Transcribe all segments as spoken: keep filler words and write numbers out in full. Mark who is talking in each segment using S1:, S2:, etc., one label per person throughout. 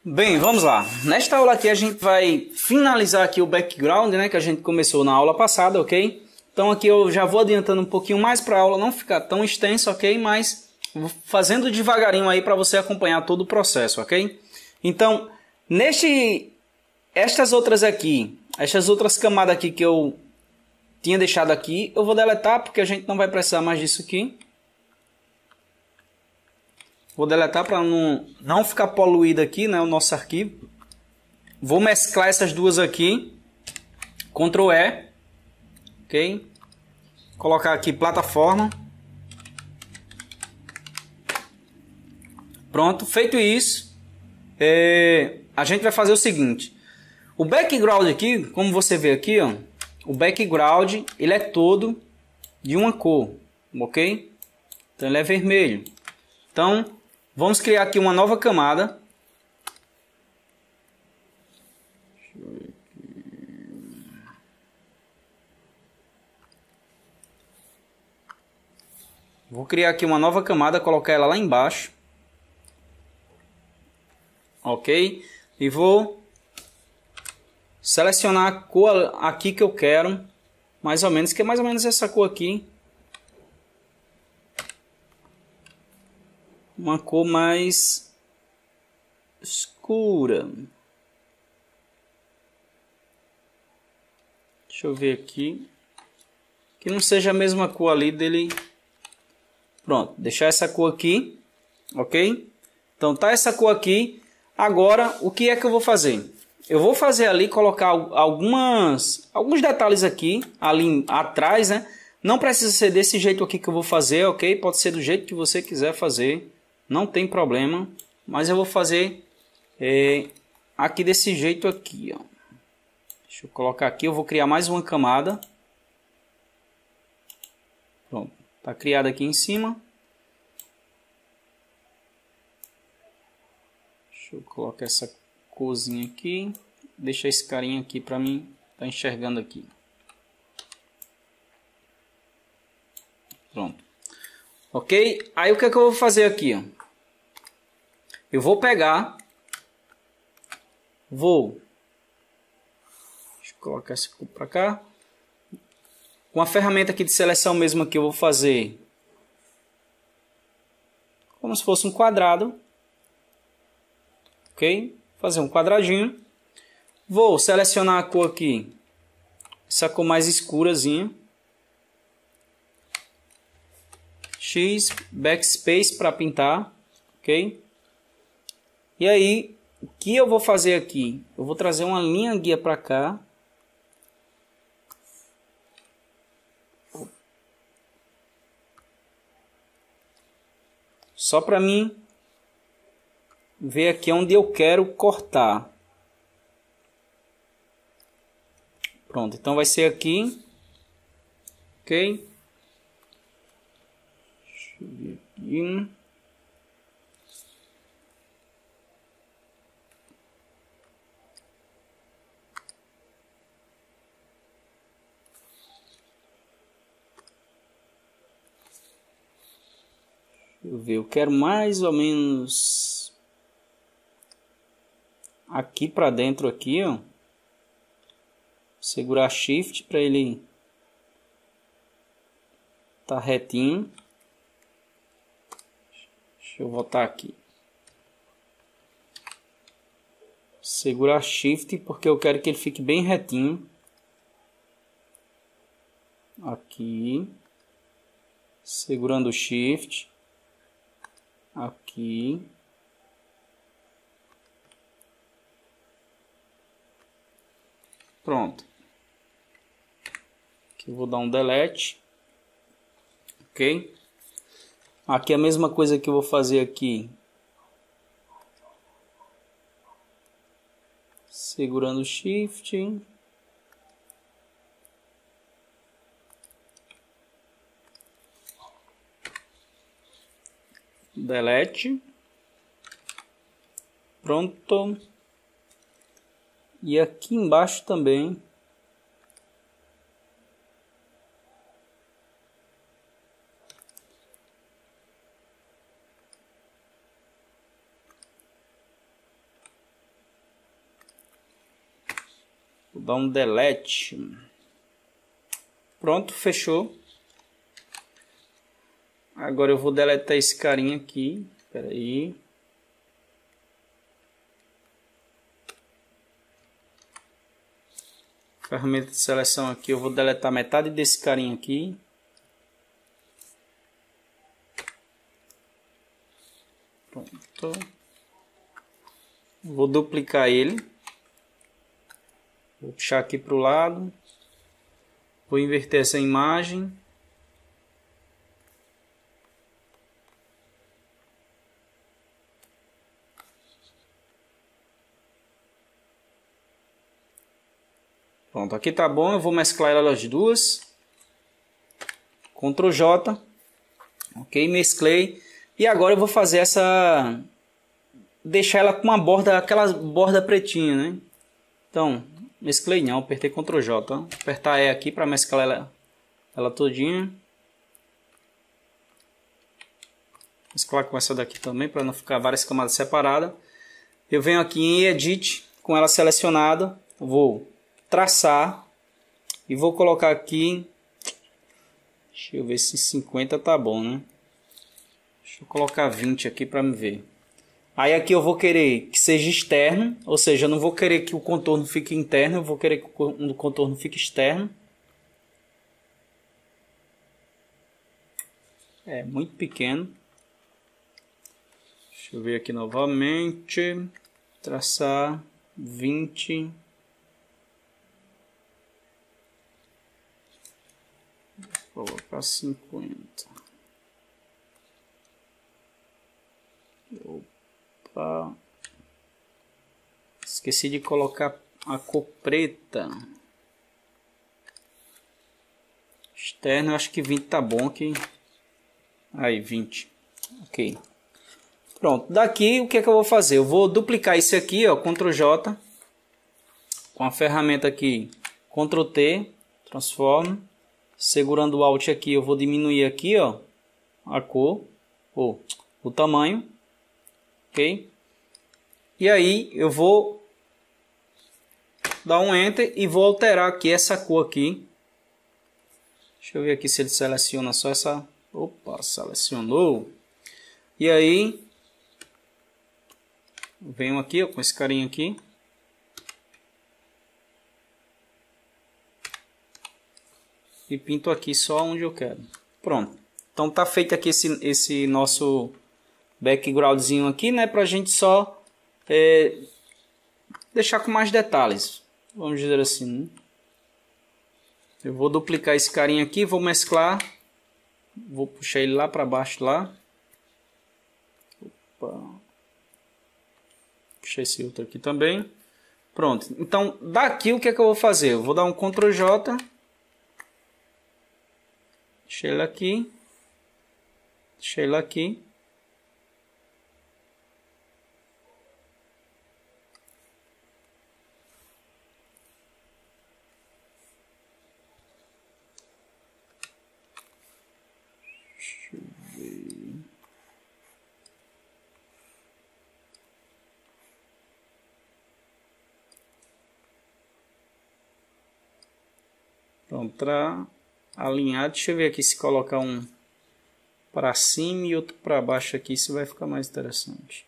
S1: Bem, vamos lá. Nesta aula aqui a gente vai finalizar aqui o background, né, que a gente começou na aula passada, ok? Então aqui eu já vou adiantando um pouquinho mais para a aula não ficar tão extensa, ok? Mas vou fazendo devagarinho aí para você acompanhar todo o processo, ok? Então, neste, estas outras aqui, estas outras camadas aqui que eu tinha deixado aqui, eu vou deletar porque a gente não vai precisar mais disso aqui. Vou deletar para não, não ficar poluído aqui, né, o nosso arquivo. Vou mesclar essas duas aqui. control E. Ok? Colocar aqui plataforma. Pronto. Feito isso, é, a gente vai fazer o seguinte. O background aqui, como você vê aqui, ó, o background ele é todo de uma cor. Ok? Então ele é vermelho. Então, vamos criar aqui uma nova camada. Vou criar aqui uma nova camada, colocar ela lá embaixo. Ok? E vou selecionar a cor aqui que eu quero. Mais ou menos, que é mais ou menos essa cor aqui. Uma cor mais escura. Deixa eu ver aqui. Que não seja a mesma cor ali dele. Pronto, deixar essa cor aqui. Ok? Então tá essa cor aqui. Agora, o que é que eu vou fazer? Eu vou fazer ali, colocar algumas, alguns detalhes aqui, ali atrás, né? Não precisa ser desse jeito aqui que eu vou fazer, ok? Pode ser do jeito que você quiser fazer. Não tem problema, mas eu vou fazer é, aqui desse jeito aqui, ó. Deixa eu colocar aqui, eu vou criar mais uma camada. Pronto, tá criada aqui em cima. Deixa eu colocar essa corzinha aqui. Deixa esse carinha aqui para mim tá enxergando aqui. Pronto. Ok? Aí o que é que eu vou fazer aqui, ó? Eu vou pegar, vou, deixa eu colocar esse aqui para cá, com a ferramenta aqui de seleção mesmo aqui eu vou fazer como se fosse um quadrado, ok? Fazer um quadradinho, vou selecionar a cor aqui, essa cor mais escurazinha, X, backspace para pintar, ok? E aí, o que eu vou fazer aqui? Eu vou trazer uma linha guia para cá. Só para mim ver aqui onde eu quero cortar. Pronto, então vai ser aqui. Ok? Deixa eu ver aqui. Eu ver, eu quero mais ou menos aqui para dentro aqui, ó. Segurar Shift para ele tá retinho. Deixa eu voltar aqui. Segurar Shift porque eu quero que ele fique bem retinho. Aqui. Segurando o Shift. Aqui. Pronto. Aqui eu vou dar um delete. Ok? Aqui a mesma coisa que eu vou fazer aqui. Segurando o Shift. Delete. Pronto. E aqui embaixo também. Vou dar um delete. Pronto, fechou. Agora eu vou deletar esse carinha aqui. Espera aí. Ferramenta de seleção aqui, eu vou deletar metade desse carinha aqui. Pronto. Vou duplicar ele. Vou puxar aqui para o lado. Vou inverter essa imagem. Pronto, aqui tá bom. Eu vou mesclar elas duas. control J. Ok, mesclei. E agora eu vou fazer essa... deixar ela com uma borda, aquela borda pretinha, né? Então, mesclei não, apertei control J. Ó. Apertar E aqui para mesclar ela, ela todinha. Mesclar com essa daqui também, para não ficar várias camadas separadas. Eu venho aqui em Edit, com ela selecionada. Vou traçar. E vou colocar aqui... Deixa eu ver se cinquenta tá bom, né? Deixa eu colocar vinte aqui para me ver. Aí aqui eu vou querer que seja externo, ou seja, eu não vou querer que o contorno fique interno, eu vou querer que o contorno fique externo. É muito pequeno. Deixa eu ver aqui novamente. Traçar vinte. Vou colocar cinquenta. Opa. Esqueci de colocar a cor preta. Externo, eu acho que vinte tá bom aqui. Aí, vinte. Ok. Pronto. Daqui, o que é que eu vou fazer? Eu vou duplicar isso aqui, ó, control J. Com a ferramenta aqui, control T. Transforma. Segurando o Alt aqui, eu vou diminuir aqui, ó, a cor. Ou o tamanho. Ok? E aí, eu vou dar um Enter e vou alterar aqui essa cor aqui. Deixa eu ver aqui se ele seleciona só essa... Opa, selecionou. E aí, venho aqui ó, com esse carinha aqui. E pinto aqui só onde eu quero. Pronto. Então tá feito aqui esse, esse nosso backgroundzinho aqui, né? Pra gente só é, deixar com mais detalhes. Vamos dizer assim, né? Eu vou duplicar esse carinha aqui, vou mesclar. Vou puxar ele lá para baixo lá. Opa. Puxar esse outro aqui também. Pronto. Então, daqui o que é que eu vou fazer? Eu vou dar um control J. Deixa ele aqui. Deixa ele aqui. Deixa eu ver. Pronto, para alinhar, deixa eu ver aqui se colocar um para cima e outro para baixo aqui, se vai ficar mais interessante.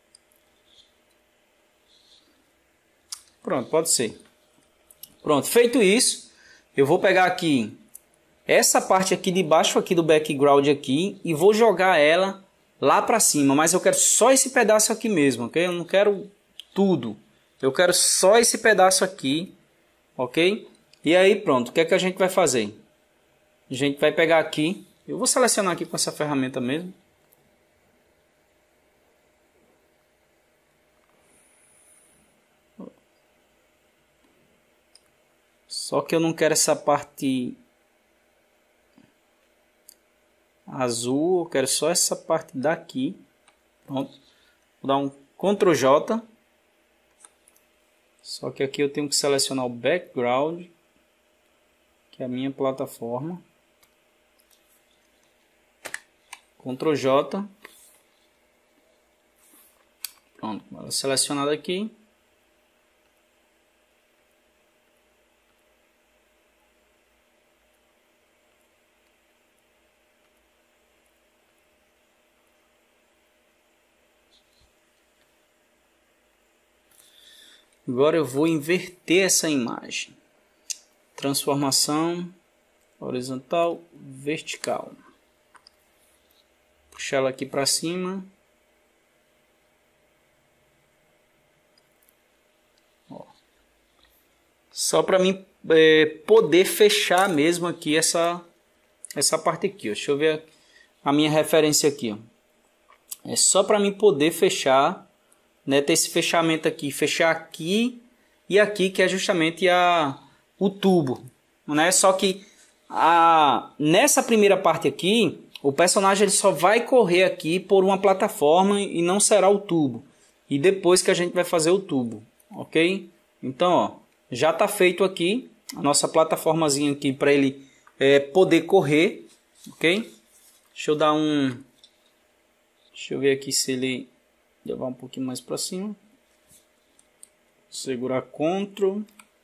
S1: Pronto, pode ser. Pronto, feito isso, eu vou pegar aqui essa parte aqui de baixo aqui do background aqui e vou jogar ela lá para cima, mas eu quero só esse pedaço aqui mesmo, ok? Eu não quero tudo. Eu quero só esse pedaço aqui, ok? E aí pronto, o que é que a gente vai fazer? A gente vai pegar aqui, eu vou selecionar aqui com essa ferramenta mesmo. Só que eu não quero essa parte azul, eu quero só essa parte daqui. Pronto. Vou dar um control J. Só que aqui eu tenho que selecionar o background, que é a minha plataforma. control J. Pronto, ela selecionada aqui. Agora eu vou inverter essa imagem. Transformação horizontal, vertical. Puxar ela aqui para cima. Ó. Só para mim é, poder fechar mesmo aqui essa, essa parte aqui. Ó. Deixa eu ver a minha referência aqui. Ó. É só para mim poder fechar, né, ter esse fechamento aqui. Fechar aqui e aqui, que é justamente a, o tubo. Né? Só que a, nessa primeira parte aqui, o personagem ele só vai correr aqui por uma plataforma e não será o tubo. E depois que a gente vai fazer o tubo, ok? Então, ó, já está feito aqui a nossa plataformazinha aqui para ele é, poder correr, ok? Deixa eu dar um... Deixa eu ver aqui se ele levar um pouquinho mais para cima. Segurar Ctrl.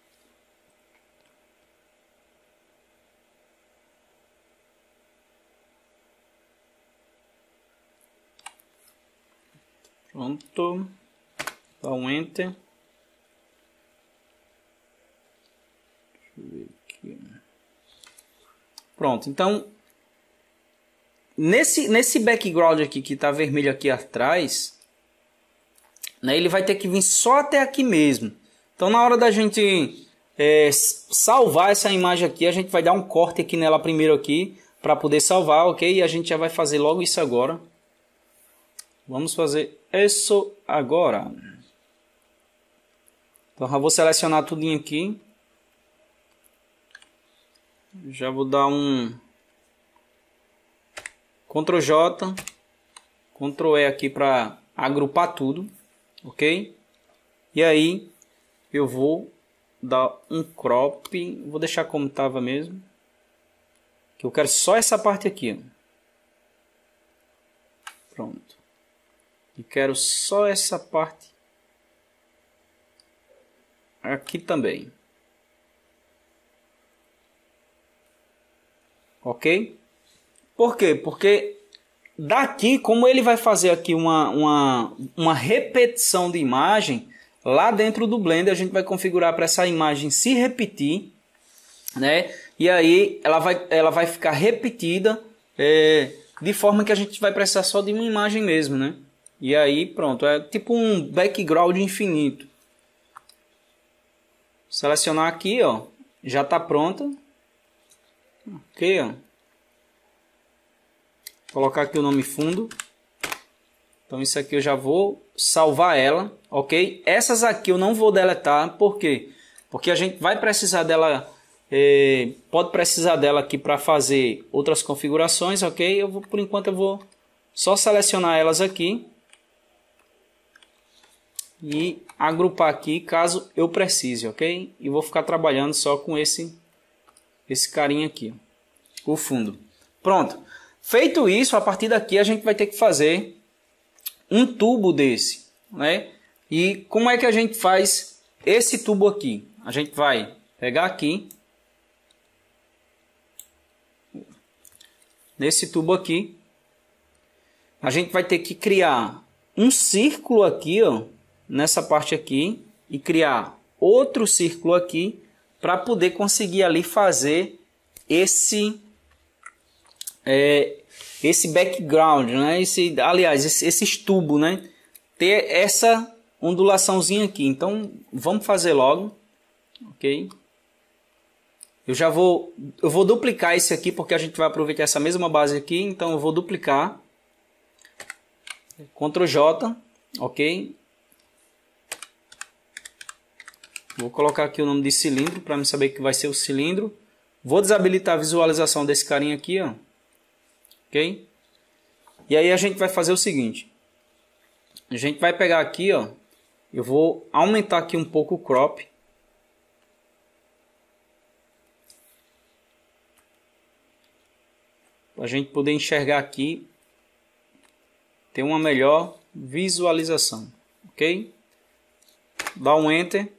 S1: Pronto, dá um Enter. Deixa eu ver aqui. Pronto, então nesse, nesse background aqui que está vermelho aqui atrás, né, ele vai ter que vir só até aqui mesmo. Então na hora da gente é, salvar essa imagem aqui, a gente vai dar um corte aqui nela primeiro aqui para poder salvar, ok? E a gente já vai fazer logo isso agora. Vamos fazer isso agora. Então já vou selecionar tudinho aqui. Já vou dar um Ctrl J, Ctrl E aqui para agrupar tudo, ok? E aí eu vou dar um crop, vou deixar como estava mesmo, que eu quero só essa parte aqui. Pronto. E quero só essa parte aqui também. Ok? Por quê? Porque daqui, como ele vai fazer aqui uma, uma, uma repetição de imagem, lá dentro do Blender a gente vai configurar para essa imagem se repetir, né? E aí ela vai, ela vai ficar repetida é, de forma que a gente vai precisar só de uma imagem mesmo, né? E aí pronto, é tipo um background infinito. Selecionar aqui, ó, já está pronta. Ok, ó. Colocar aqui o nome fundo. Então isso aqui eu já vou salvar ela, ok? Essas aqui eu não vou deletar, por quê? Porque a gente vai precisar dela, é, pode precisar dela aqui para fazer outras configurações, ok? Eu vou, por enquanto eu vou só selecionar elas aqui e agrupar aqui caso eu precise, ok? E vou ficar trabalhando só com esse esse carinha aqui, o fundo. Pronto. Feito isso, a partir daqui a gente vai ter que fazer um tubo desse, né? E como é que a gente faz esse tubo aqui? A gente vai pegar aqui nesse tubo aqui, a gente vai ter que criar um círculo aqui, ó, nessa parte aqui, e criar outro círculo aqui para poder conseguir ali fazer esse é, esse background, né? Esse, aliás, esse, esses tubos, né? Ter essa ondulaçãozinha aqui. Então, vamos fazer logo, ok? Eu já vou, eu vou duplicar esse aqui porque a gente vai aproveitar essa mesma base aqui. Então, eu vou duplicar. Ctrl J, ok? Vou colocar aqui o nome de cilindro para me saber que vai ser o cilindro. Vou desabilitar a visualização desse carinha aqui, ó. Ok? E aí a gente vai fazer o seguinte. A gente vai pegar aqui, ó. Eu vou aumentar aqui um pouco o crop. Para a gente poder enxergar aqui. Ter uma melhor visualização. Ok? Dá um Enter.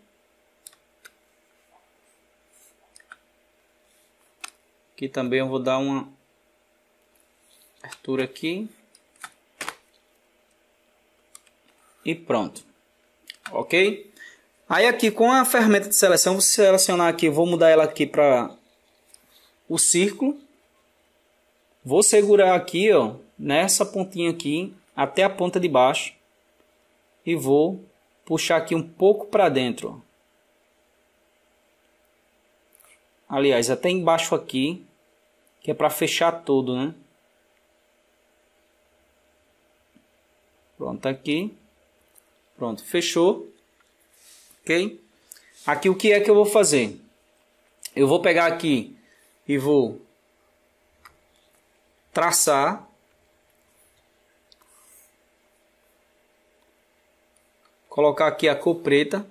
S1: Aqui também eu vou dar uma abertura aqui. E pronto. Ok? Aí aqui com a ferramenta de seleção, vou selecionar aqui, vou mudar ela aqui para o círculo. Vou segurar aqui, ó, nessa pontinha aqui, até a ponta de baixo. E vou puxar aqui um pouco para dentro, ó. Aliás, até embaixo aqui, que é para fechar todo, né? Pronto, aqui. Pronto, fechou. Ok? Aqui o que é que eu vou fazer? Eu vou pegar aqui e vou traçar. Colocar aqui a cor preta.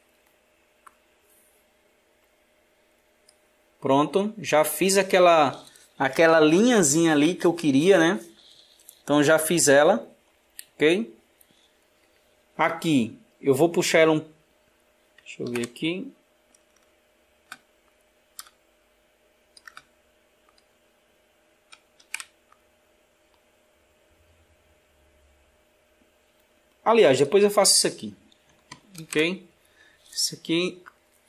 S1: Pronto, já fiz aquela aquela linhazinha ali que eu queria, né? Então já fiz ela, ok? Aqui eu vou puxar ela um, deixa eu ver aqui. Aliás, depois eu faço isso aqui, ok? Isso aqui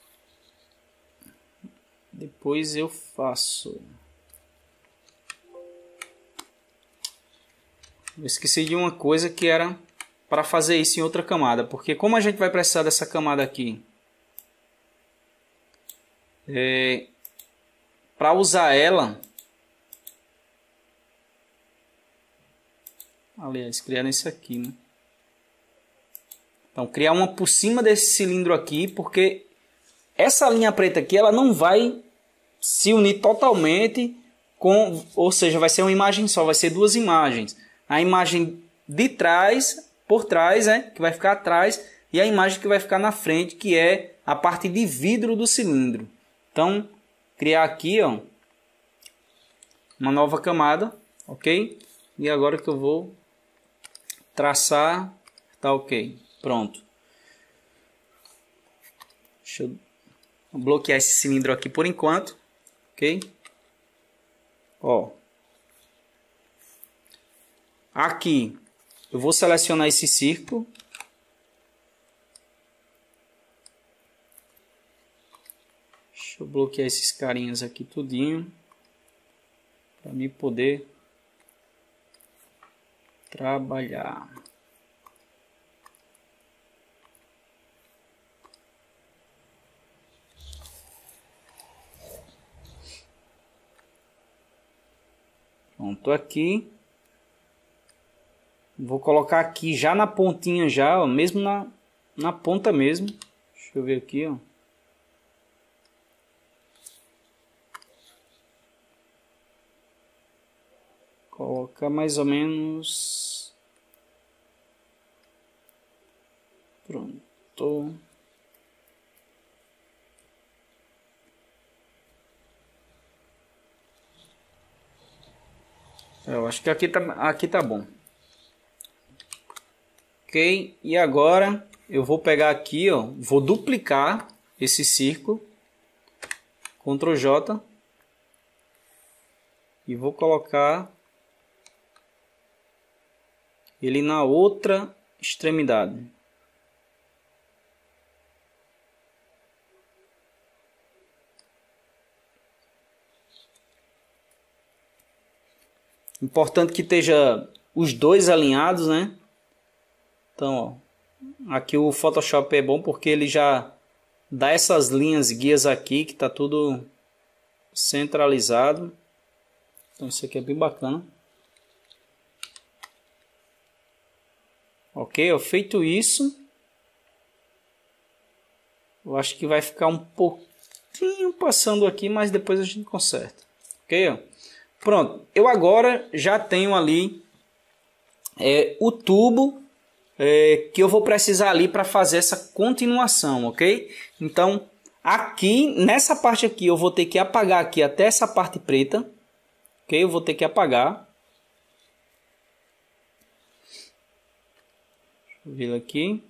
S1: depois eu faço. Eu esqueci de uma coisa que era para fazer isso em outra camada, porque como a gente vai precisar dessa camada aqui é, para usar ela, aliás, criar isso aqui, né? Então criar uma por cima desse cilindro aqui, porque essa linha preta aqui ela não vai se unir totalmente com, ou seja, vai ser uma imagem só, vai ser duas imagens. A imagem de trás, por trás, né, que vai ficar atrás, e a imagem que vai ficar na frente, que é a parte de vidro do cilindro. Então, criar aqui, ó, uma nova camada, ok? E agora que eu vou traçar, tá ok, pronto. Deixa eu bloquear esse cilindro aqui por enquanto, ok? Ó, aqui eu vou selecionar esse círculo. Deixa eu bloquear esses carinhas aqui tudinho para mim poder trabalhar. Pronto, aqui. Vou colocar aqui já na pontinha já, ó, mesmo na, na ponta mesmo. Deixa eu ver aqui, ó. Colocar mais ou menos. Pronto. Eu acho que aqui tá, aqui tá bom. Ok, e agora eu vou pegar aqui, ó, vou duplicar esse círculo, control J, e vou colocar ele na outra extremidade. Importante que esteja os dois alinhados, né? Então, ó, aqui o Photoshop é bom porque ele já dá essas linhas guias aqui que tá tudo centralizado. Então isso aqui é bem bacana. Ok, ó, feito isso, eu acho que vai ficar um pouquinho passando aqui, mas depois a gente conserta. Ok, ó. Pronto, eu agora já tenho ali é, o tubo é, que eu vou precisar ali para fazer essa continuação, ok? Então, aqui, nessa parte aqui, eu vou ter que apagar aqui até essa parte preta, ok? Eu vou ter que apagar. Deixa eu ver aqui.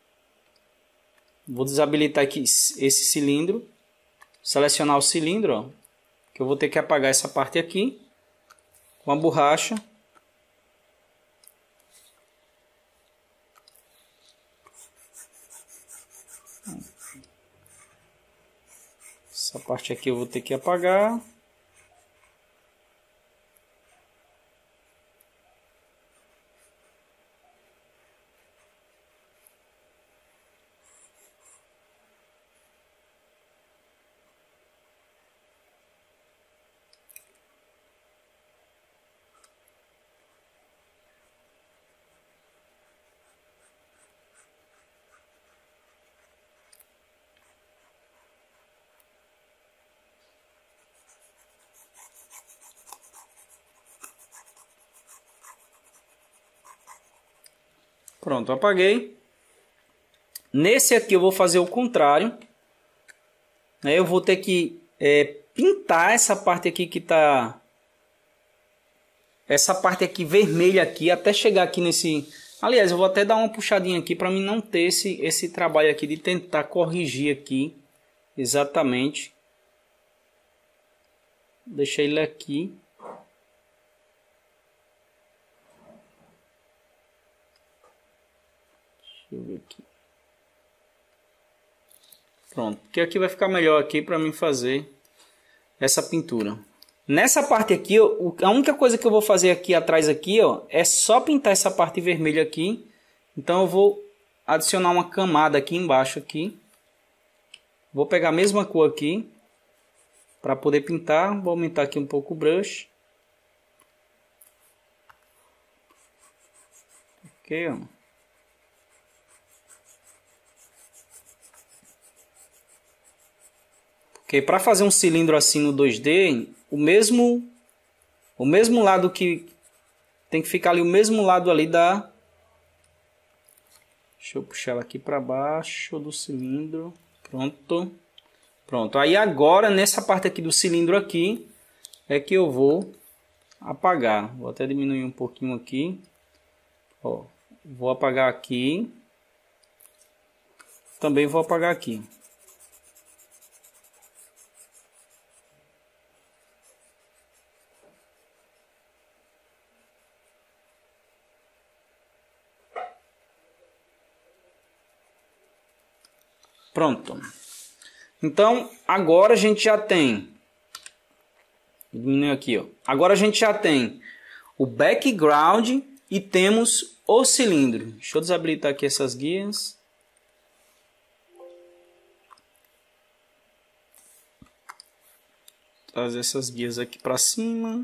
S1: Vou desabilitar aqui esse cilindro, selecionar o cilindro, ó, que eu vou ter que apagar essa parte aqui com a borracha. Essa parte aqui eu vou ter que apagar. Pronto, apaguei. Nesse aqui eu vou fazer o contrário. Eu vou ter que é, pintar essa parte aqui que tá... Essa parte aqui vermelha aqui, até chegar aqui nesse... Aliás, eu vou até dar uma puxadinha aqui para mim não ter esse, esse trabalho aqui de tentar corrigir aqui. Exatamente. Deixa ele aqui. Deixa eu ver aqui. Pronto, porque aqui vai ficar melhor aqui para mim fazer essa pintura. Nessa parte aqui, ó, a única coisa que eu vou fazer aqui atrás aqui, ó, é só pintar essa parte vermelha aqui. Então eu vou adicionar uma camada aqui embaixo aqui. Vou pegar a mesma cor aqui para poder pintar. Vou aumentar aqui um pouco o brush. Ok, ó. Porque para fazer um cilindro assim no dois D, o mesmo o mesmo lado que tem que ficar ali, o mesmo lado ali da... Deixa eu puxar ela aqui para baixo do cilindro. Pronto. Pronto. Aí agora nessa parte aqui do cilindro aqui é que eu vou apagar. Vou até diminuir um pouquinho aqui. Ó, vou apagar aqui. Também vou apagar aqui. Pronto. Então, agora a gente já tem... Diminuir aqui, ó. Agora a gente já tem o background e temos o cilindro. Deixa eu desabilitar aqui essas guias. Trazer essas guias aqui para cima.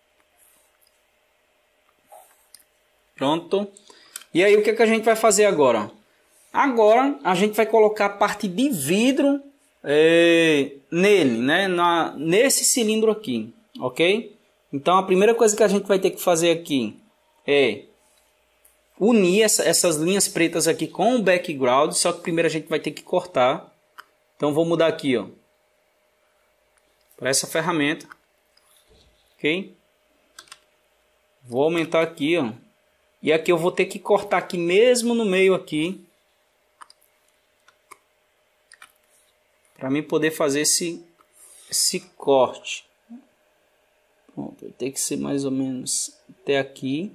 S1: Pronto. E aí o que, é que a gente vai fazer agora? Agora a gente vai colocar a parte de vidro é, nele, né? Na, nesse cilindro aqui, ok? Então a primeira coisa que a gente vai ter que fazer aqui é unir essa, essas linhas pretas aqui com o background, só que primeiro a gente vai ter que cortar. Então vou mudar aqui, ó, para essa ferramenta, ok? Vou aumentar aqui, ó, e aqui eu vou ter que cortar aqui mesmo no meio aqui, para mim poder fazer esse, esse corte. Pronto, vai ter que ser mais ou menos até aqui.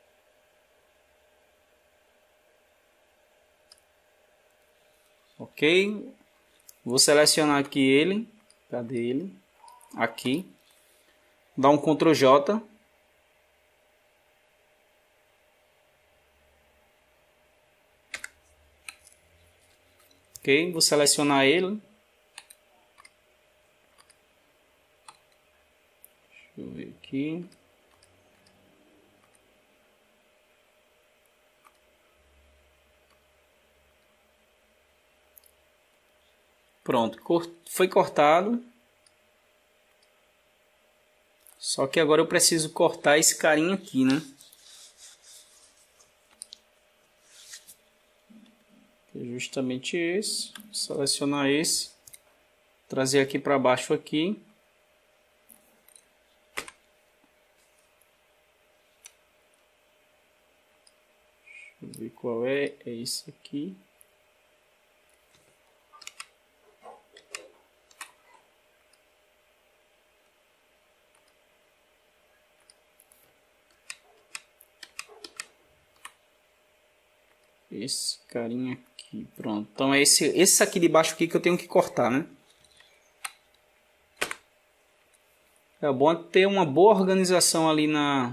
S1: Ok. Vou selecionar aqui ele. Cadê ele? Aqui. Dá um control J. Ok. Vou selecionar ele. Deixa eu ver aqui. Pronto, foi cortado. Só que agora eu preciso cortar esse carinha aqui, né? É justamente esse. Selecionar esse. Trazer aqui para baixo aqui. Deixa eu ver qual é. É esse aqui. Esse carinha aqui, pronto. Então é esse, esse aqui de baixo aqui que eu tenho que cortar, né? É bom ter uma boa organização ali na,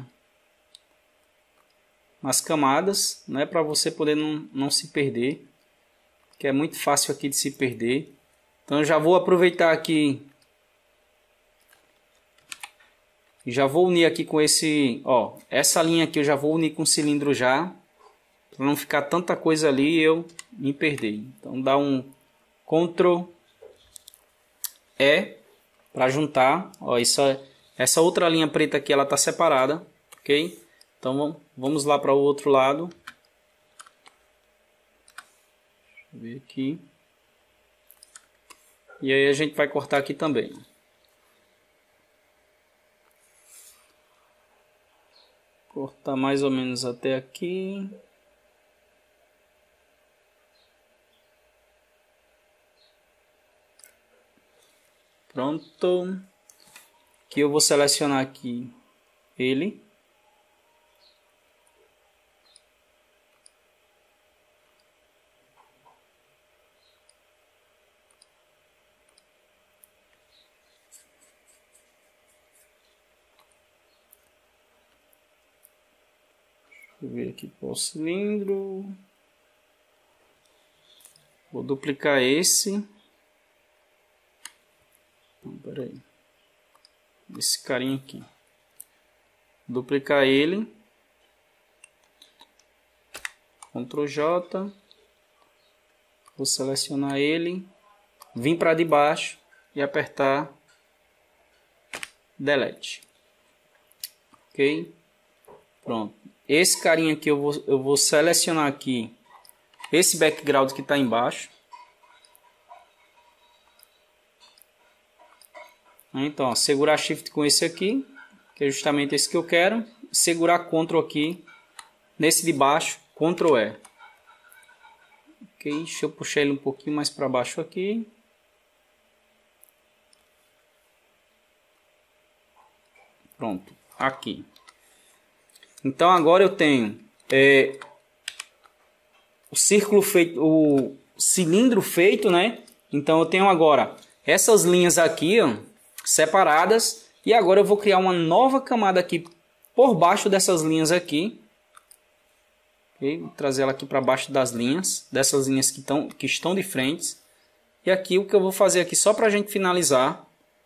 S1: nas camadas, né? Para você poder não, não se perder. Que é muito fácil aqui de se perder. Então eu já vou aproveitar aqui. Já vou unir aqui com esse, ó, essa linha aqui eu já vou unir com o cilindro já, para não ficar tanta coisa ali e eu me perder. Então dá um control E para juntar, ó, isso, essa outra linha preta aqui ela tá separada, ok? Então vamos lá para o outro lado. Deixa eu ver aqui. E aí a gente vai cortar aqui também. Cortar mais ou menos até aqui. Pronto. Aqui eu vou selecionar aqui ele. Deixa eu ver aqui para o cilindro. Vou duplicar esse. Espera aí. Esse carinha aqui. Duplicar ele. control J. Vou selecionar ele. Vim para debaixo e apertar Delete. Ok? Pronto. Esse carinha aqui eu vou, eu vou selecionar aqui esse background que está embaixo. Então, ó, segurar Shift com esse aqui, que é justamente esse que eu quero. Segurar Ctrl aqui, nesse de baixo, control E. Ok, deixa eu puxar ele um pouquinho mais para baixo aqui. Pronto, aqui. Então agora eu tenho é, o círculo feito, o cilindro feito, né? Então eu tenho agora essas linhas aqui, ó, separadas, e agora eu vou criar uma nova camada aqui por baixo dessas linhas aqui. Okay? Vou trazer ela aqui para baixo das linhas, dessas linhas que, tão, que estão de frente. E aqui o que eu vou fazer aqui só para a gente finalizar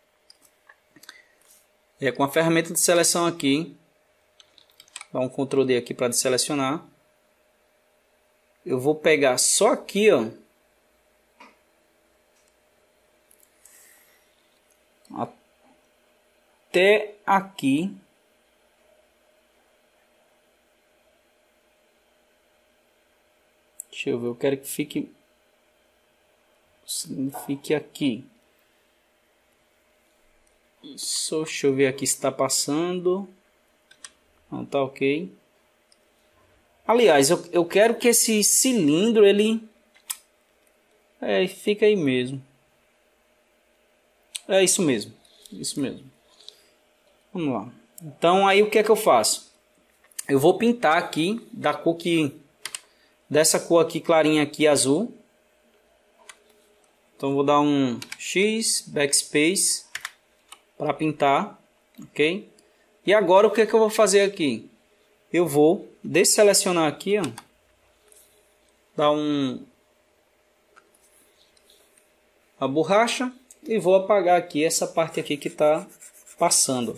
S1: é com a ferramenta de seleção aqui. Dá um control D aqui para selecionar. Eu vou pegar só aqui, ó, até aqui. Deixa eu ver, eu quero que fique, fique aqui. Isso, deixa eu ver aqui se está passando. Não, tá ok. Aliás, eu, eu quero que esse cilindro, ele... É, fica aí mesmo. É isso mesmo. Isso mesmo. Vamos lá. Então, aí o que é que eu faço? Eu vou pintar aqui, da cor que... Dessa cor aqui, clarinha aqui, azul. Então, vou dar um X, backspace, para pintar. Ok? E agora o que é que eu vou fazer aqui? Eu vou desselecionar aqui, ó, dar um a borracha e vou apagar aqui essa parte aqui que está passando.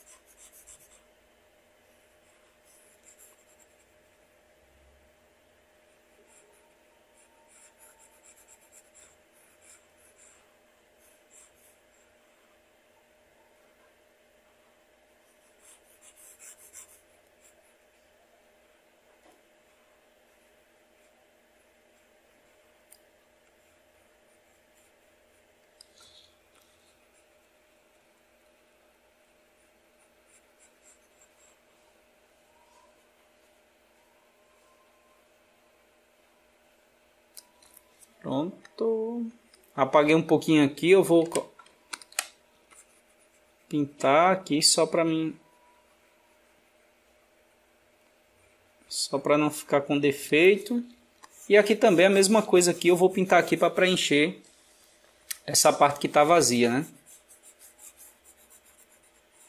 S1: Pronto. Apaguei um pouquinho aqui, eu vou pintar aqui só para mim, só para não ficar com defeito. E aqui também a mesma coisa aqui, eu vou pintar aqui para preencher essa parte que está vazia, né?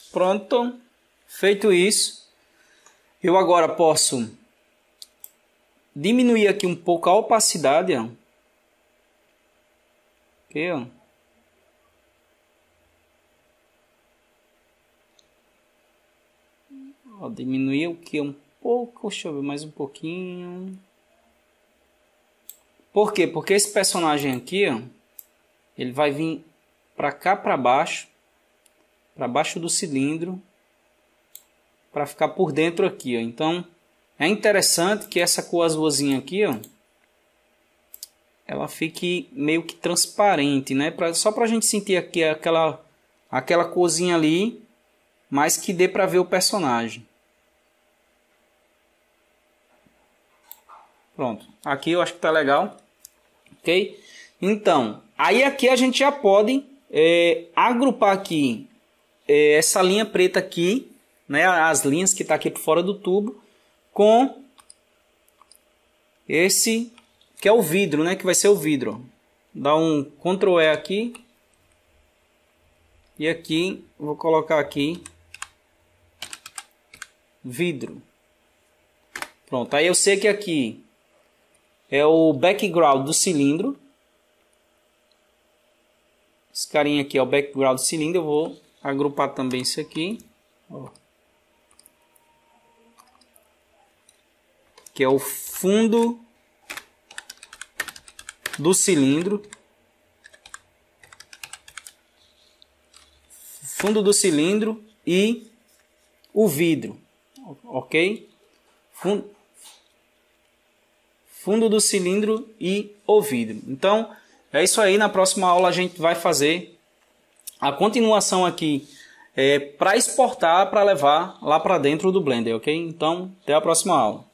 S1: Pronto. Feito isso, eu agora posso diminuir aqui um pouco a opacidade, ó. Aqui, ó. Ó, diminuir o que um pouco, deixa eu ver mais um pouquinho. Por quê? Porque esse personagem aqui, ó, ele vai vir para cá, para baixo, para baixo do cilindro, para ficar por dentro aqui, ó. Então, é interessante que essa cor azulzinha aqui, ó, ela fique meio que transparente, né? Pra, só para a gente sentir aqui aquela, aquela corzinha ali, mas que dê para ver o personagem. Pronto, aqui eu acho que tá legal, ok? Então, aí aqui a gente já pode é, agrupar aqui é, essa linha preta aqui, né? As linhas que tá aqui por fora do tubo, com esse que é o vidro, né? Que vai ser o vidro. Dá um control E aqui e aqui vou colocar aqui vidro. Pronto, aí eu sei que aqui é o background do cilindro. Esse carinha aqui é o background do cilindro. Eu vou agrupar também isso aqui. Ó. Que é o fundo do cilindro. Fundo do cilindro e o vidro. Ok? Fundo fundo do cilindro e o vidro. Então, é isso aí. Na próxima aula a gente vai fazer a continuação aqui é, para exportar, para levar lá para dentro do Blender, ok? Então, até a próxima aula.